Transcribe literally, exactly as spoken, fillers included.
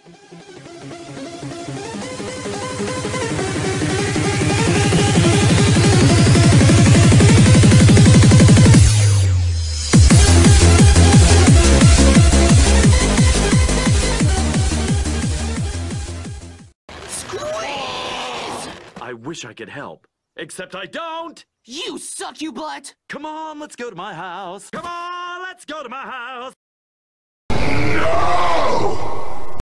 I wish I could help. Except I don't! You suck, you butt! Come on, let's go to my house. Come on, let's go to my house. No!